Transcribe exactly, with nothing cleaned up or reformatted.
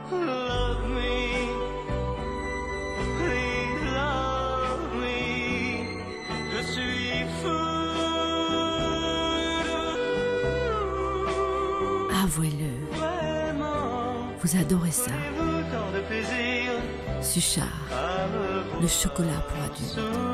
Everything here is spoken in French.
love me, please love me. Je suis fou de vous. Avouez-le, Vraiment, vous adorez ça. avez-vous tant de plaisir Suchard, à me le chocolat pour adultes. sourire?